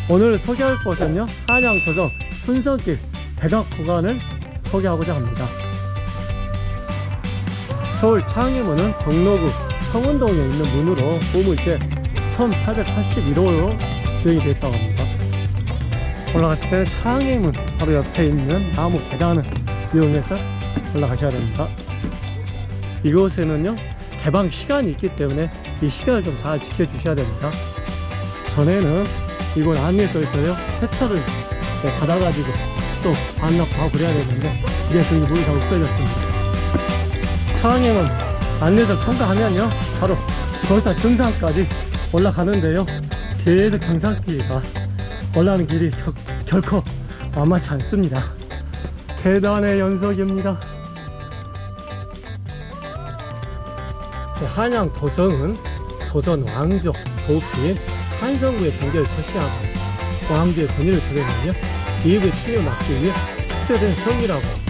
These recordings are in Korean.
오늘 소개할 곳은요, 한양 도성 순성길 백악 구간을 소개하고자 합니다. 서울 창의문은 종로구 성운동에 있는 문으로 보물제 1881호로 지정이 되어 있다고 합니다. 올라갔을 때 창의문 바로 옆에 있는 나무 계단을 이용해서 올라가셔야 됩니다. 이곳에는요, 개방 시간이 있기 때문에 이 시간을 좀 잘 지켜주셔야 됩니다. 전에는 이곳 안내에 써 있어요. 세차를 받아가지고 또 반납하고 그래야 되는데 이제 그 문이 다 없어졌습니다. 창의문 안내서 통과하면요, 바로 거기서 정상까지 올라가는데요, 계속 경사길이가 올라가는 길이 결코 만만치 않습니다. 계단의 연속입니다. 한양 도성은 조선 왕조 도읍지인 한성부의 경계를 표시하고 왕조의 권위를 적용하며 이익의 침해를 막기 위해 축제된 성이라고 합니다.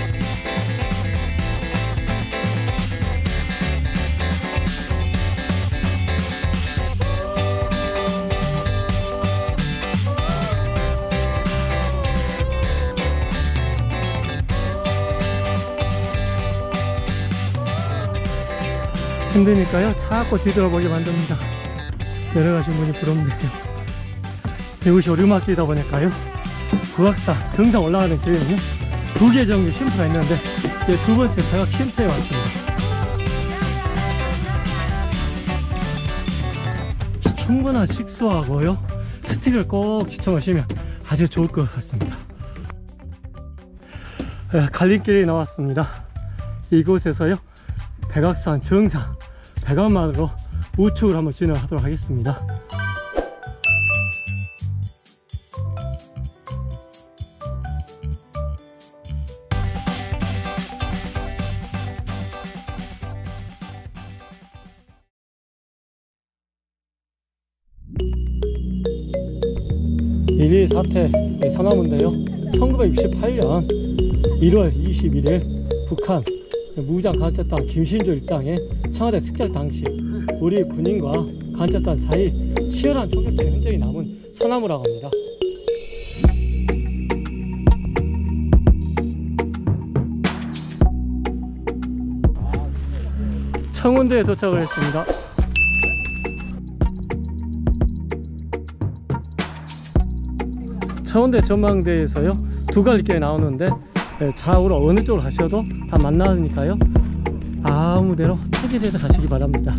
힘드니까요, 자꾸 뒤돌아보게 만듭니다. 내려가신 분이 부럽네요. 이곳이 오르막길이다 보니까요, 북악산 정상 올라가는 길에는요, 2개 정도 쉼터가 있는데 이제 두 번째 백악 쉼터에 왔습니다. 충분한 식수하고요, 스틱을 꼭 지쳐마시면 아주 좋을 것 같습니다. 갈림길이 나왔습니다. 이곳에서요, 백악산 정상 백악만으로 우측으로 한번 진행하도록 하겠습니다. 일일 사태 서나무인데요, 1968년 1월 21일 북한 무장 간첩단 김신조 일당의 청와대 습격 당시 우리 군인과 간첩단 사이 치열한 총격전의 흔적이 남은 서나무라고 합니다. 청운대에 도착을 했습니다. 청운대 전망대에서요, 두 갈림길이 나오는데 좌우로 어느 쪽으로 가셔도 다 만나니까요, 아무데로 택일해서 가시기 바랍니다.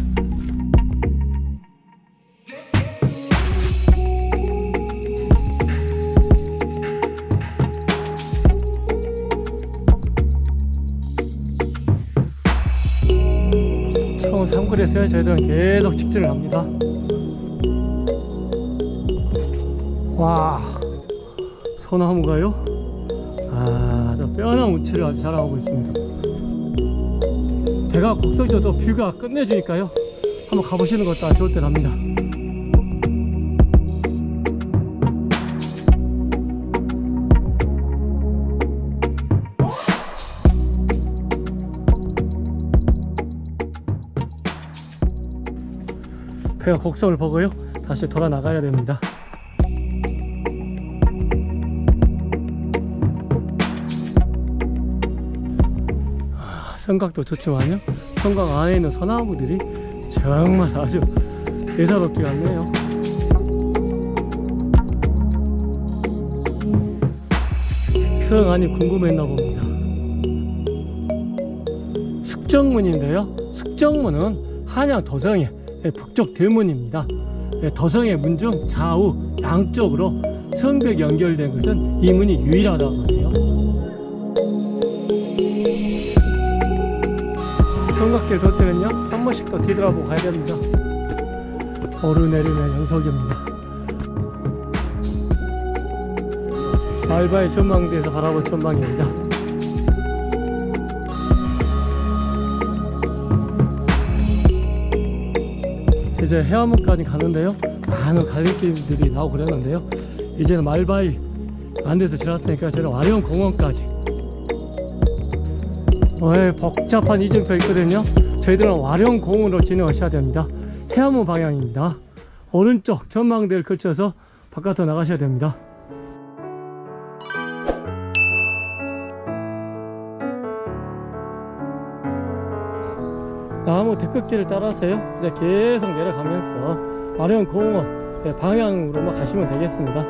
청운 삼거리에서요, 저희들은 계속 직진을 합니다. 와, 소나무가요, 저 뼈난 우치를 아주 자랑하고 있습니다. 백악 곡석지도 뷰가 끝내주니까요, 한번 가보시는 것도 아주 좋을 듯 합니다. 백악 곡석을 보고요, 다시 돌아 나가야 됩니다. 성곽도 좋지만요, 성곽 안에 있는 소나무들이 정말 아주 예사롭지 않네요. 성 안이 궁금했나 봅니다. 숙정문인데요, 숙정문은 한양 도성의 북쪽 대문입니다. 도성의 문 중 좌우 양쪽으로 성벽이 연결된 것은 이 문이 유일하다고 하네요. 성곽길 돌 때는요, 한 번씩 더 뒤돌아보고 가야 됩니다. 오르내리는 연속입니다. 말바의 전망대에서 바라본 전망입니다. 이제 해안문까지 가는데요, 많은 갈림길들이 나오고 그랬는데요, 이제는 말바위 안돼서 지났으니까 저는 와룡공원까지 복잡한 이정표 있거든요. 저희들은 와룡공원으로 진행하셔야 됩니다. 해안문 방향입니다. 오른쪽 전망대를 거쳐서 바깥으로 나가셔야 됩니다. 나무 데크길을 따라서요 이제 계속 내려가면서 와룡공원 방향으로만 가시면 되겠습니다.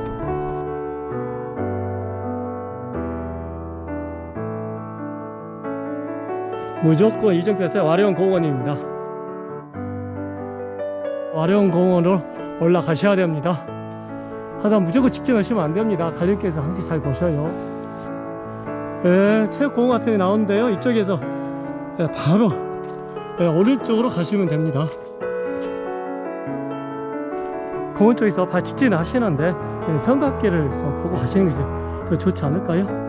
무조건 이정표에서 와룡공원입니다. 와룡공원으로 올라가셔야 됩니다. 하다 무조건 직진하시면 안됩니다. 갈림길에서 항상 잘 보셔요. 체육공원 같은 데 나오는데요, 이쪽에서 바로 오른쪽으로 가시면 됩니다. 공원 쪽에서 바로 직진을 하시는데 삼각길을 좀 보고 가시는 게 더 좋지 않을까요?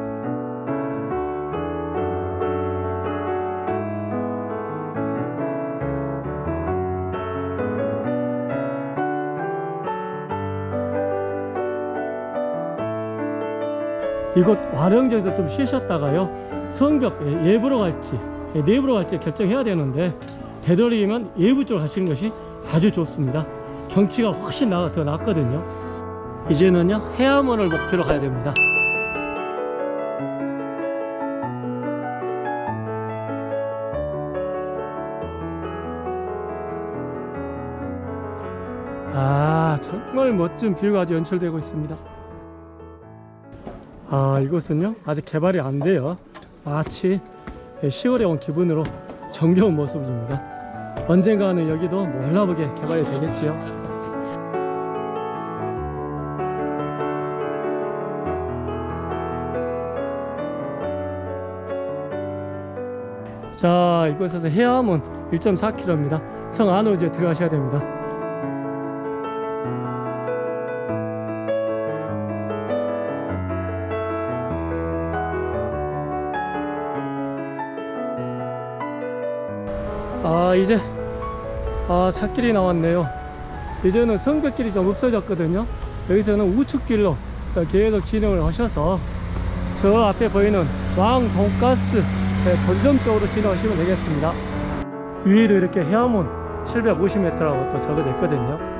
이곳 와룡정에서 좀 쉬셨다가요 성벽 예부로 갈지 내부로 갈지 결정해야 되는데, 되도록이면 예부 쪽으로 가시는 것이 아주 좋습니다. 경치가 훨씬 더 낫거든요. 이제는요 해암원을 목표로 가야 됩니다. 정말 멋진 뷰가 아주 연출되고 있습니다. 이곳은요 아직 개발이 안 돼요. 마치 시골에 온 기분으로 정겨운 모습입니다. 언젠가는 여기도 몰라보게 개발이 되겠지요. 자, 이곳에서 해암은 1.4km입니다 성 안으로 이제 들어가셔야 됩니다. 이제 찻길이 나왔네요. 이제는 성벽길이 좀 없어졌거든요. 여기서는 우측길로 계속 진행을 하셔서 저 앞에 보이는 왕 돈가스 본점 쪽으로 진행하시면 되겠습니다. 위에도 이렇게 해암원 750m라고 또 적어져 있거든요.